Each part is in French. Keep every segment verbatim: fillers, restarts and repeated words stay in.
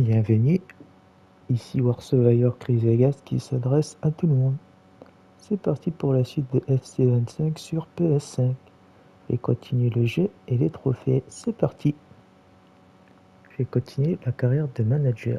Bienvenue, ici War Survivor Chris Vegas qui s'adresse à tout le monde. C'est parti pour la suite de F C vingt-cinq sur P S cinq. Et continue le jeu et les trophées, c'est parti. Je vais continuer la carrière de manager.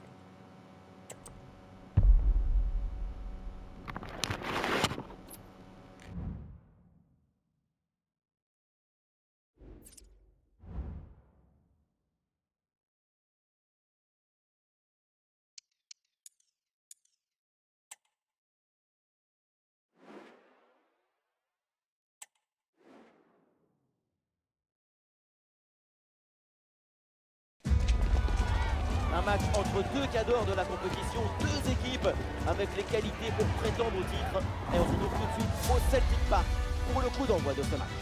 Un match entre deux cadors de la compétition, deux équipes avec les qualités pour prétendre au titre. Et on se retrouve tout de suite au Celtic Park pour le coup d'envoi de ce match.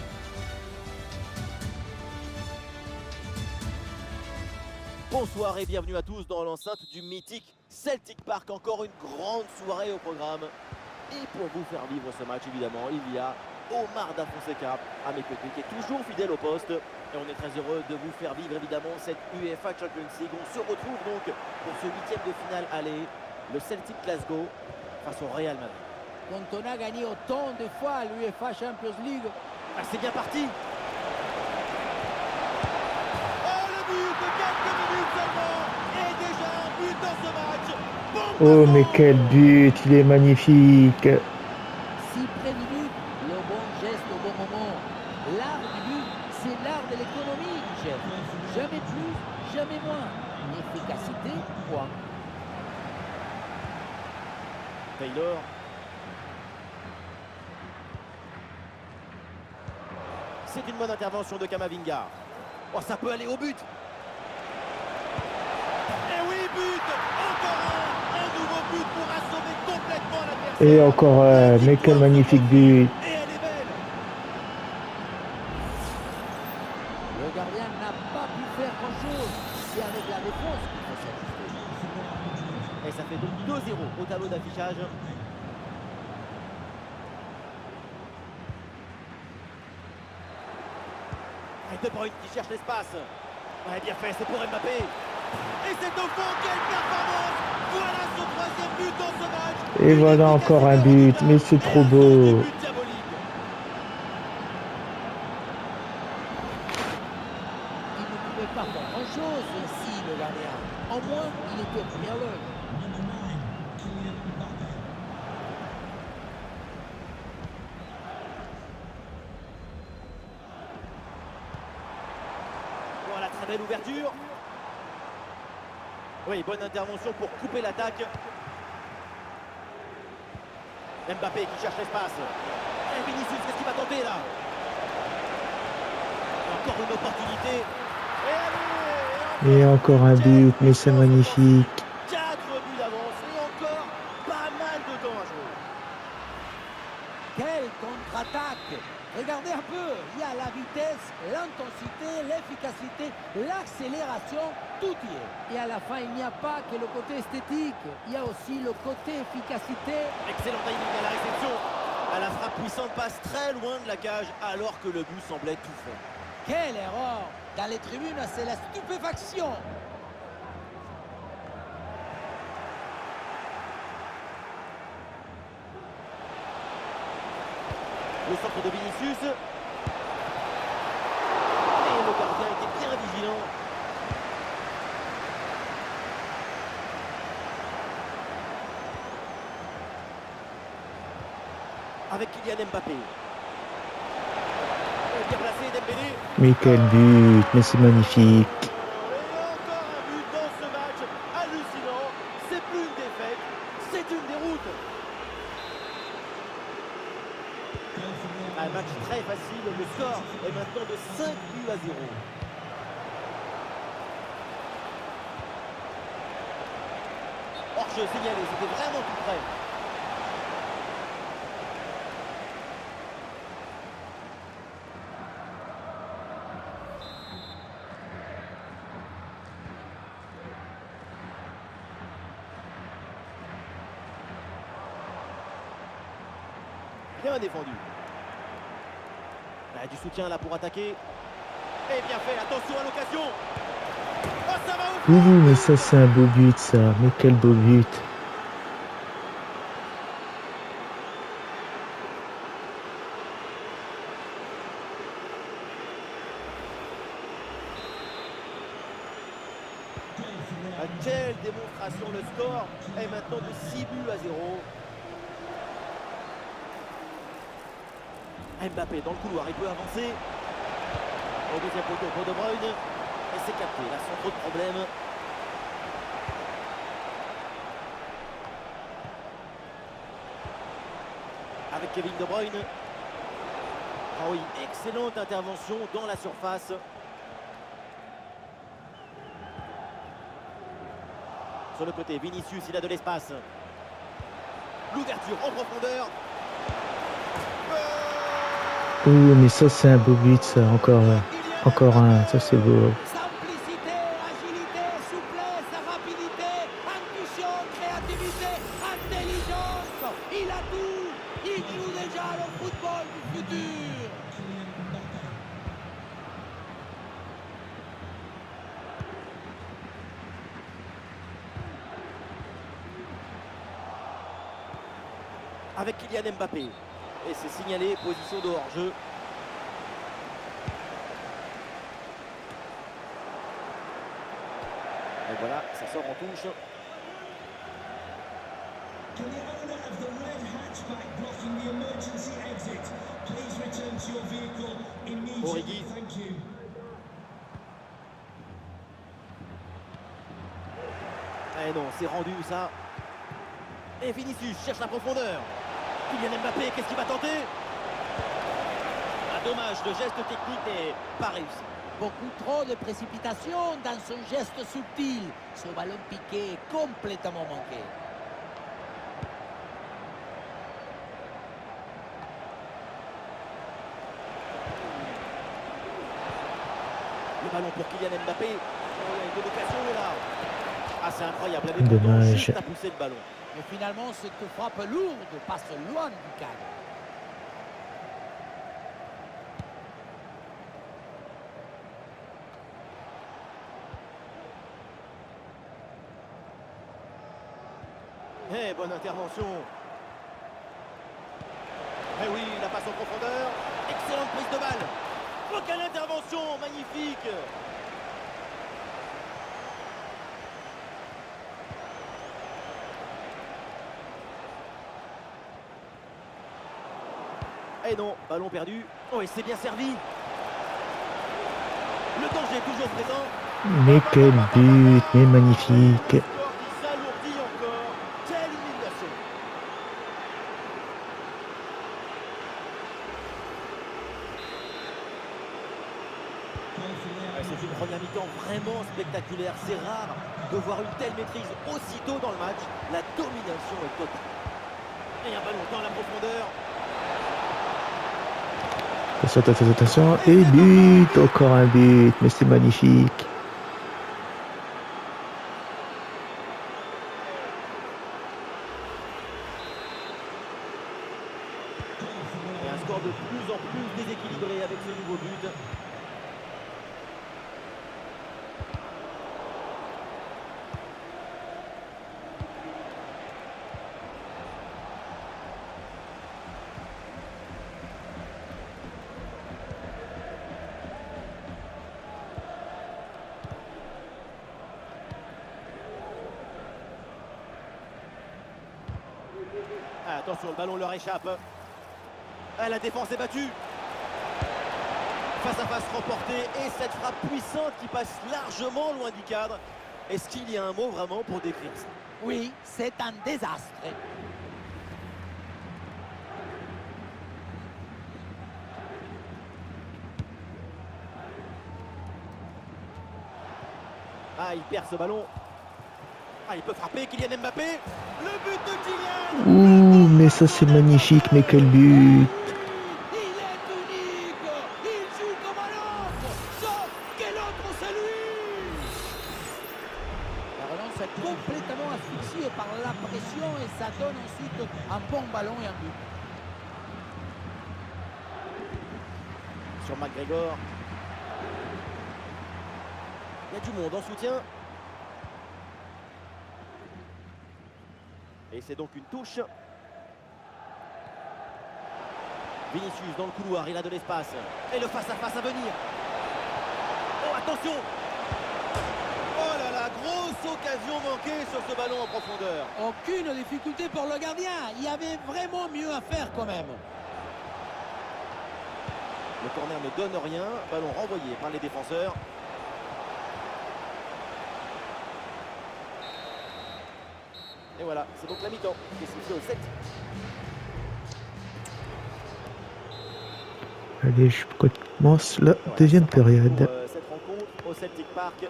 Bonsoir et bienvenue à tous dans l'enceinte du mythique Celtic Park. Encore une grande soirée au programme. Et pour vous faire vivre ce match, évidemment, il y a Omar Da Fonseca à mes côtés qui est toujours fidèle au poste. Et on est très heureux de vous faire vivre évidemment cette UEFA Champions League. On se retrouve donc pour ce huitième de finale aller, le Celtic Glasgow face au Real Madrid. Quand on a gagné autant de fois à l'UEFA Champions League. Ah, c'est bien parti. Oh, le but de quelques minutes seulement. Et déjà un but dans ce match. Bon, Oh mais quel but, il est magnifique. Si près du but, le bon geste au bon moment. L'art du but, c'est l'art de l'économie, chef. Jamais plus, jamais moins. Une efficacité, point. Taylor. C'est une bonne intervention de Kamavinga. Oh, ça peut aller au but. Et oui, but. Encore un. Un nouveau but pour assommer complètement l'adversaire. Et encore un, mais quel magnifique but. Et elle est belle. Le gardien n'a pas pu faire grand-chose. C'est avec la défense qu'il faut s'ajuster. Et ça fait donc deux zéro au tableau d'affichage. Et De Bruyne qui cherche l'espace. Ouais, bien fait, c'est pour Mbappé. Et c'est au fond, quelle performance. Voilà son troisième but dans ce match. Et voilà encore un but, mais c'est trop beau. But diabolique. Il ne pouvait pas faire grand-chose ici, le gardien. Au moins, il était au premier loge. Voilà, très belle ouverture. Oui, bonne intervention pour couper l'attaque. Mbappé qui cherche l'espace. Et Vinicius, qu'est-ce qu'il va tenter là? Encore une opportunité. Et allez, Et encore un but, mais c'est magnifique. quatre buts d'avance et encore pas mal de temps à jouer. Quelle contre-attaque! Regardez un peu, il y a la vitesse, l'intensité, l'efficacité, l'accélération, tout y est. Et à la fin, il n'y a pas que le côté esthétique, il y a aussi le côté efficacité. Excellent timing à la réception. À la frappe puissante passe très loin de la cage alors que le but semblait tout fait. Quelle erreur! Dans les tribunes, c'est la stupéfaction. Le centre de Vinicius. Et le gardien était bien vigilant. Avec Kylian Mbappé. Et bien placé Dembélé. Mais quel but, mais c'est magnifique. Et encore un but dans ce match. Hallucinant. C'est plus une défaite, c'est une déroute. Un match très facile, le score est maintenant de cinq buts à zéro. Hors-jeu signalé, c'était vraiment tout près. Bien défendu. Du soutien là pour attaquer. Et bien fait, attention à l'occasion. Oh, ça va au Ouh, mais ça c'est un beau but ça, mais quel beau but. Quelle démonstration, le score est maintenant de six buts à zéro. Mbappé dans le couloir, il peut avancer. Au deuxième poteau pour De Bruyne. Et c'est capté, là sans trop de problèmes. Avec Kevin De Bruyne. Ah oui, excellente intervention dans la surface. Sur le côté, Vinicius, il a de l'espace. L'ouverture en profondeur. Ouh, mais ça c'est un beau but ça, encore, encore un, ça c'est beau. Simplicité, agilité, souplesse, rapidité, intuition, créativité, intelligence. Il a tout. Il joue déjà le football du futur. Avec Kylian Mbappé. Et c'est signalé, position de hors-jeu. Et voilà, ça sort en touche. Origi. Eh non, c'est rendu ça. Et Vinicius cherche la profondeur. Kylian Mbappé, qu'est-ce qu'il va tenter? Ah, dommage, le geste technique n'est pas réussi. Beaucoup trop de précipitation dans son geste subtil. Ce ballon piqué est complètement manqué. Le ballon pour Kylian Mbappé. Oh, il y a une bonne occasion là. Ah, c'est incroyable. La Dommage. juste à pousser le ballon. Mais finalement, cette frappe lourde passe loin du cadre. Eh, bonne intervention. Eh oui, la passe en profondeur. Excellente prise de balle. Oh, quelle intervention, magnifique. Eh non, ballon perdu. Oh, et c'est bien servi. Le danger est toujours présent. Mais quel but, mais magnifique. Le score qui s'alourdit encore. Quelle illumination. C'est une première mi-temps vraiment spectaculaire. C'est rare de voir une telle maîtrise aussitôt dans le match. La domination est totale. Et un ballon dans la profondeur. Attention, attention, attention. Et but, encore un but, mais c'est magnifique. Et un score de plus en plus déséquilibré avec ce nouveau but. Ah, attention, le ballon leur échappe. Ah, la défense est battue. Face à face remporté et cette frappe puissante qui passe largement loin du cadre. Est-ce qu'il y a un mot vraiment pour décrire ça? Oui, c'est un désastre. Ah, il perd ce ballon. Ah, il peut frapper Kylian Mbappé. Le but de Kylian. Ouh, mais ça c'est magnifique, mais quel but. Il est unique. Il joue comme un autre. Sauf que l'autre, c'est lui. La relance est complètement asphyxiée par la pression et ça donne ensuite un bon ballon et un but. Sur McGregor. Il y a du monde en soutien. Et c'est donc une touche. Vinicius dans le couloir, il a de l'espace. Et le face-à-face -à, -face à venir. Oh, attention! Oh là là, grosse occasion manquée sur ce ballon en profondeur. Aucune difficulté pour le gardien. Il y avait vraiment mieux à faire quand même. Le corner ne donne rien. Ballon renvoyé par les défenseurs. Et voilà, c'est donc la mi-temps qui est sifflée au sept. Allez, je commence la Voilà, deuxième pour, période. euh, cette rencontre au Celtic Park.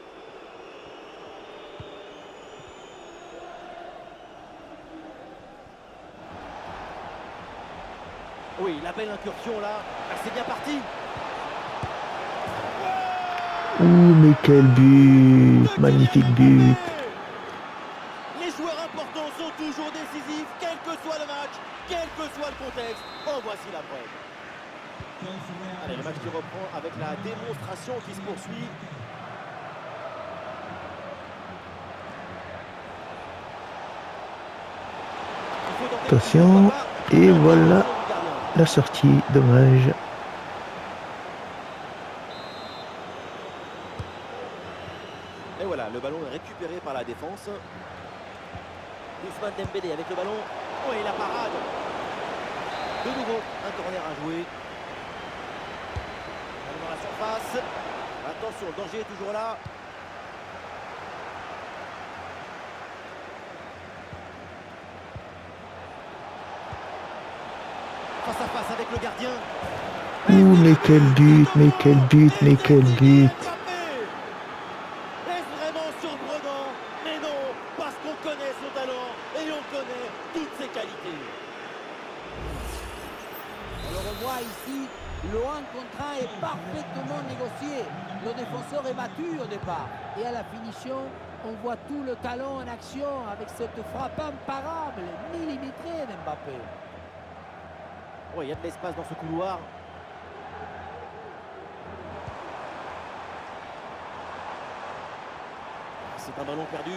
Oui, la belle incursion là. Ah, c'est bien parti. Ouh, mais quel but! Magnifique but! Les joueurs importants sont toujours décisifs, quel que soit le match, quel que soit le contexte. En voici la preuve. Allez, le match qui reprend avec la démonstration qui se poursuit. Attention, et voilà la sortie, dommage. Et voilà, le ballon est récupéré par la défense. Ousmane Dembélé avec le ballon. Oh, et la parade. De nouveau, un corner à jouer. Dans la surface. Attention, le danger est toujours là. Face à face avec le gardien. Ouh, mais quel but, mais quel but, mais quel but! Est-ce vraiment surprenant? Mais non, parce qu'on connaît son talent et on connaît toutes ses qualités. Alors on voit ici, le un contre un est parfaitement négocié. Le défenseur est battu au départ. Et à la finition, on voit tout le talent en action avec cette frappe imparable, millimétrée d'Mbappé. Oui, il y a de l'espace dans ce couloir. C'est un ballon perdu.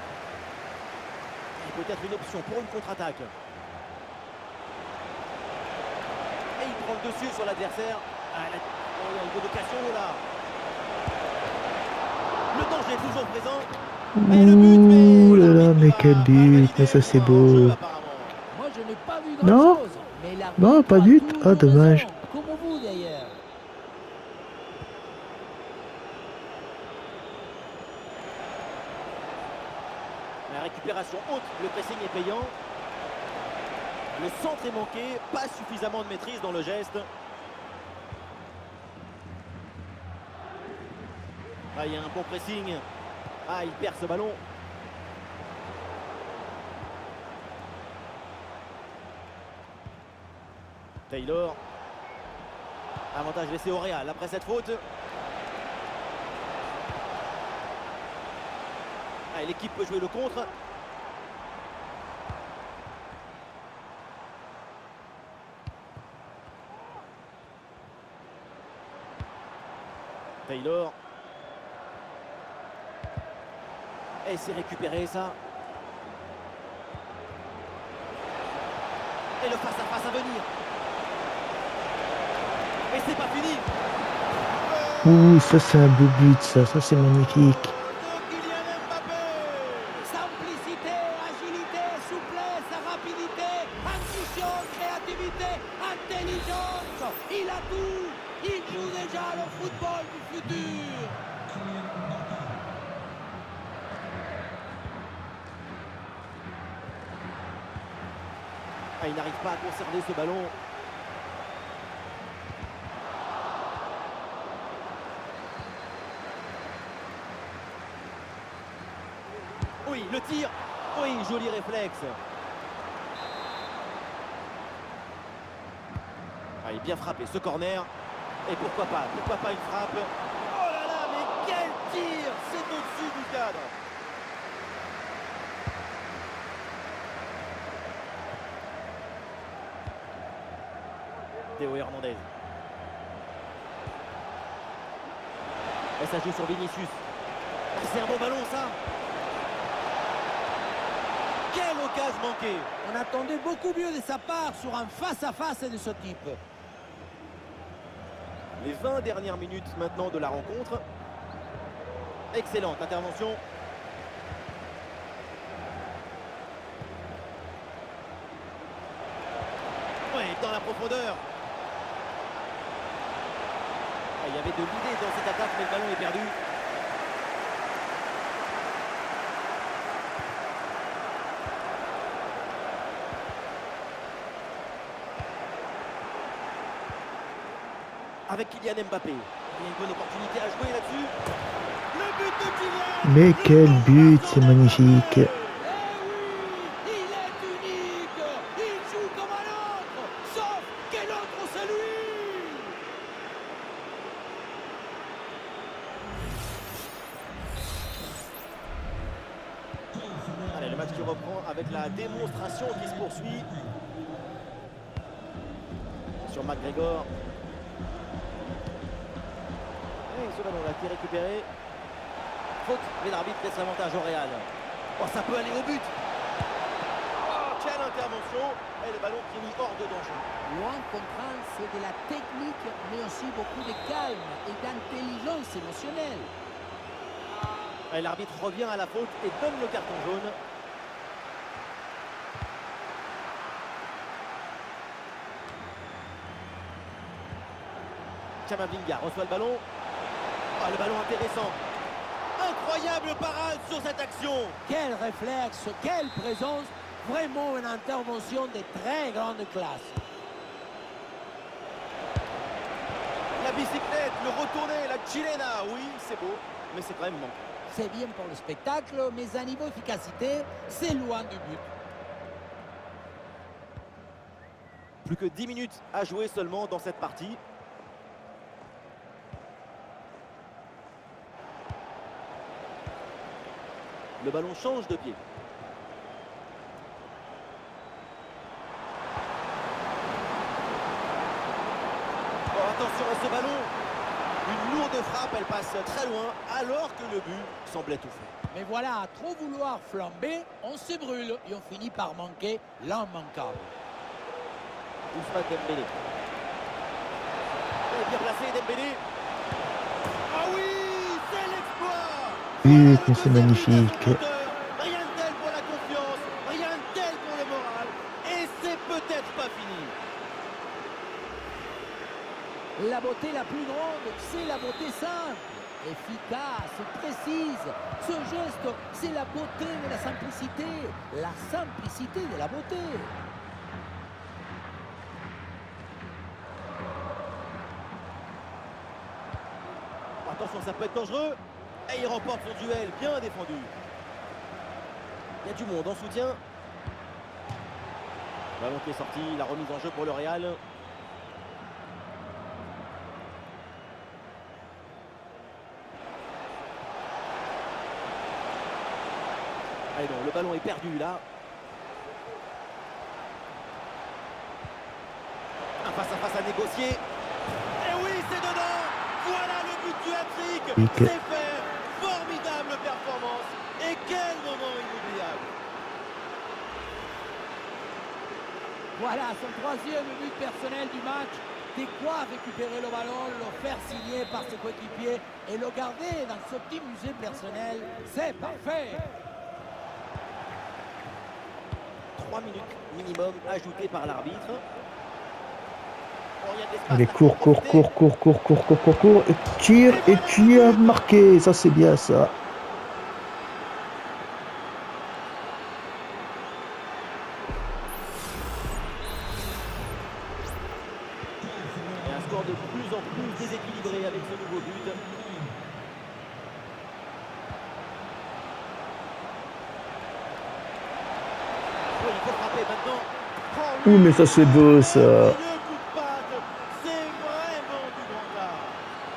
Et peut-être une option pour une contre-attaque. Et il prend le dessus sur l'adversaire. Ah, la... oh, il y a une bonne occasion là. Le danger est toujours présent. Et le but, mais... Ouh là là, mais quel but! Mais ça c'est beau! Moi je n'ai pas vu Non, grand-chose. Mais l'arbitre non, pas a but. toujours Ah, dommage. raison, comme vous d'ailleurs. La récupération haute, le pressing est payant. Le centre est manqué, pas suffisamment de maîtrise dans le geste. Ah, il y a un bon pressing. Ah, il perd ce ballon. Taylor. Avantage laissé au Real après cette faute. Ah, l'équipe peut jouer le contre. Taylor. Et c'est récupéré ça. Et le face-à-face -à, -face à venir. Et c'est pas fini. Ouh, ça c'est un beau but, ça, ça c'est magnifique. Simplicité, agilité, souplesse, rapidité, intuition, créativité, intelligence. Il a tout. Il joue déjà le football du futur. Ah, il n'arrive pas à conserver ce ballon. Oui, le tir. Oui, joli réflexe. Ah, il est bien frappé ce corner. Et pourquoi pas, pourquoi pas une frappe. Oh là là, mais quel tir! C'est au-dessus du cadre. Théo Hernandez. Et ça joue sur Vinicius. C'est un bon ballon ça. Quelle occasion manquée! On attendait beaucoup mieux de sa part sur un face-à-face de ce type. Les vingt dernières minutes maintenant de la rencontre. Excellente intervention. Oui, dans la profondeur. Il y avait de l'idée dans cette attaque, mais le ballon est perdu. Avec Kylian Mbappé. Il y a une bonne opportunité à jouer là-dessus. Le but de Kylian! Mais quel but, c'est magnifique! Eh oui, il est unique. Il joue comme un autre. Sauf que l'autre, c'est lui. Allez, le match qui reprend avec la démonstration qui se poursuit. Sur McGregor. Et ce ballon là qui est récupéré. Faute, mais l'arbitre laisse l'avantage au Real. Oh, ça peut aller au but. Oh, quelle intervention. Et le ballon qui est mis hors de danger. Loin comprendre, c'est de la technique, mais aussi beaucoup de calme et d'intelligence émotionnelle. Et l'arbitre revient à la faute et donne le carton jaune. Camavinga reçoit le ballon. Ah, le ballon intéressant. Incroyable parade sur cette action. Quel réflexe, quelle présence. Vraiment une intervention de très grande classe. La bicyclette, le retourné, la chilena. Oui, c'est beau, mais c'est quand même manqué. C'est bien pour le spectacle, mais à niveau efficacité, c'est loin du but. Plus que dix minutes à jouer seulement dans cette partie. Le ballon change de pied. Oh, attention à ce ballon. Une lourde frappe, elle passe très loin, alors que le but semblait tout fait. Mais voilà, à trop vouloir flamber, on se brûle et on finit par manquer l'immanquable. Ousmane Dembélé. Et bien placé Dembélé. Ah oui, c'est l'exploit. But, mais c'est magnifique. Rien de tel pour la confiance, rien de tel pour le moral. Et c'est peut-être pas fini. La beauté la plus grande, c'est la beauté simple. Efficace, précise. Ce geste, c'est la beauté de la simplicité. La simplicité de la beauté. Attention, ça peut être dangereux. Et il remporte son duel, bien défendu. Il y a du monde en soutien. Le ballon qui est sorti, la remise en jeu pour le Real. Allez donc, le ballon est perdu là. Un face à face à négocier. Et oui, c'est dedans. Voilà le but du hat-trick. C'est fait. Formidable performance. Et quel moment inoubliable. Voilà son troisième but personnel du match. De quoi récupérer le ballon, le faire signer par ses coéquipiers et le garder dans ce petit musée personnel. C'est parfait. trois minutes minimum ajoutées par l'arbitre. Allez, cours, cours, cours, cours, cours, cours, cours, cours, cours, et tire, et tu as marqué. Ça, c'est bien, ça. Et un score de plus en plus déséquilibré avec ce nouveau but. Oh, il faut frapper maintenant. Oh, Ouh, mais ça, c'est beau, ça. le coup de patte. C'est vraiment du grand art.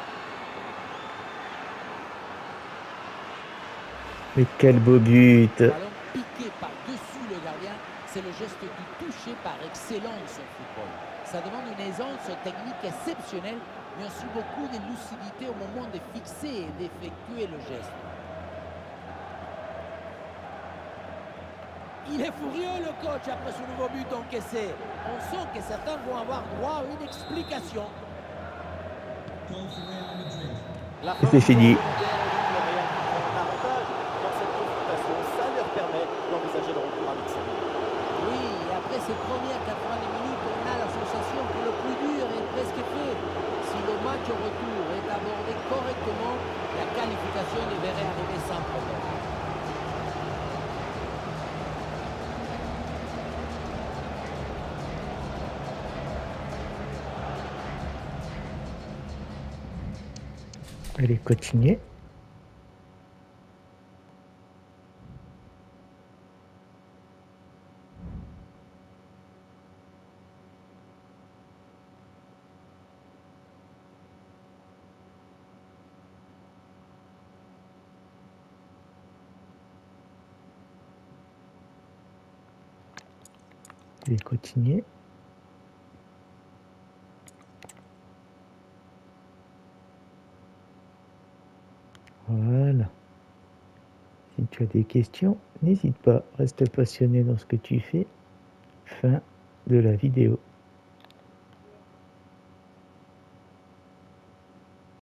Mais quel beau but. Le ballon piqué par-dessus le gardien, c'est le geste du toucher par excellence au football. Ça demande une aisance technique exceptionnelle, mais aussi beaucoup de lucidité au moment de fixer et d'effectuer le geste. Il est furieux le coach après ce nouveau but encaissé. On sent que certains vont avoir droit à une explication. Et c'est fini. Oui, et après ces premières quatre-vingt-dix minutes, on a la sensation que le plus dur est presque fait. Si le match au retour est abordé correctement, la qualification devrait arriver sans problème. Allez, continuez. Allez, continuez. Voilà. Si tu as des questions, n'hésite pas, reste passionné dans ce que tu fais. Fin de la vidéo.